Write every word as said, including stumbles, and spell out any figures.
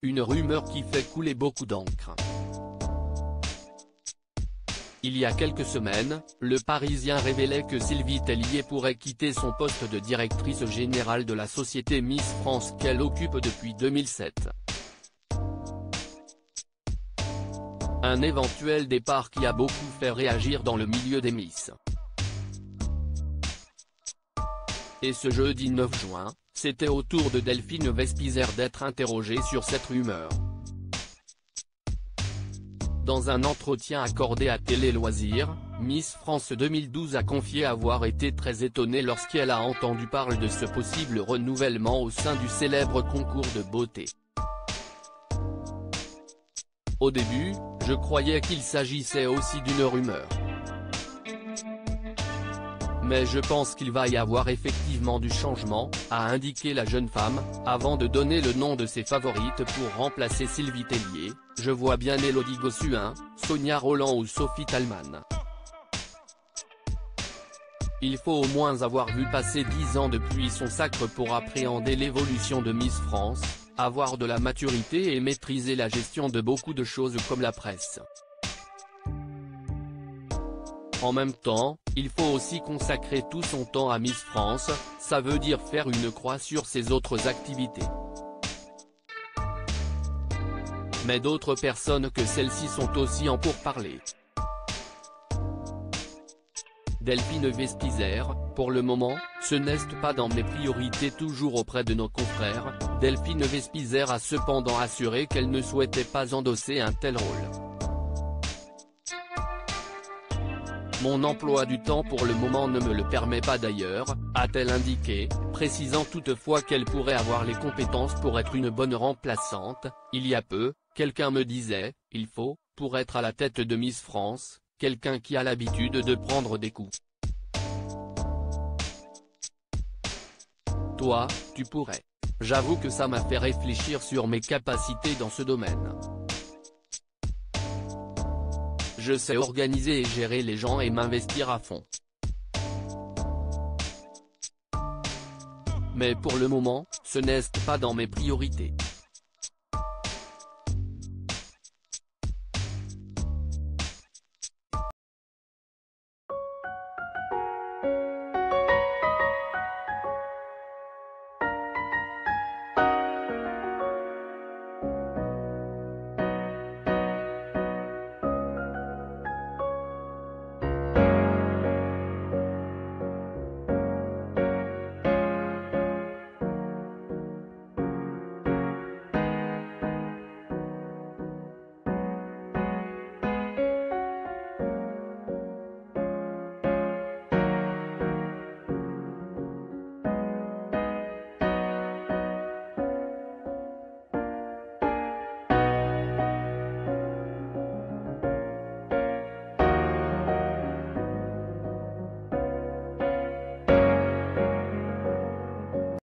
Une rumeur qui fait couler beaucoup d'encre. Il y a quelques semaines, le Parisien révélait que Sylvie Tellier pourrait quitter son poste de directrice générale de la société Miss France qu'elle occupe depuis deux mille sept. Un éventuel départ qui a beaucoup fait réagir dans le milieu des Miss. Et ce jeudi neuf juin, c'était au tour de Delphine Vespizer d'être interrogée sur cette rumeur. Dans un entretien accordé à Télé Loisirs, Miss France deux mille douze a confié avoir été très étonnée lorsqu'elle a entendu parler de ce possible renouvellement au sein du célèbre concours de beauté. Au début, je croyais qu'il s'agissait aussi d'une rumeur. Mais je pense qu'il va y avoir effectivement du changement, a indiqué la jeune femme, avant de donner le nom de ses favorites pour remplacer Sylvie Tellier. Je vois bien Élodie Gossuin, Sonia Rolland ou Sophie Thalmann. Il faut au moins avoir vu passer dix ans depuis son sacre pour appréhender l'évolution de Miss France, avoir de la maturité et maîtriser la gestion de beaucoup de choses comme la presse. En même temps, il faut aussi consacrer tout son temps à Miss France, ça veut dire faire une croix sur ses autres activités. Mais d'autres personnes que celles-ci sont aussi en pourparlers. Delphine Vespizer, pour le moment, ce n'est pas dans mes priorités toujours auprès de nos confrères. Delphine Vespizer a cependant assuré qu'elle ne souhaitait pas endosser un tel rôle. Mon emploi du temps pour le moment ne me le permet pas d'ailleurs, a-t-elle indiqué, précisant toutefois qu'elle pourrait avoir les compétences pour être une bonne remplaçante. Il y a peu, quelqu'un me disait, il faut, pour être à la tête de Miss France, quelqu'un qui a l'habitude de prendre des coups. Toi, tu pourrais. J'avoue que ça m'a fait réfléchir sur mes capacités dans ce domaine. Je sais organiser et gérer les gens et m'investir à fond. Mais pour le moment, ce n'est pas dans mes priorités.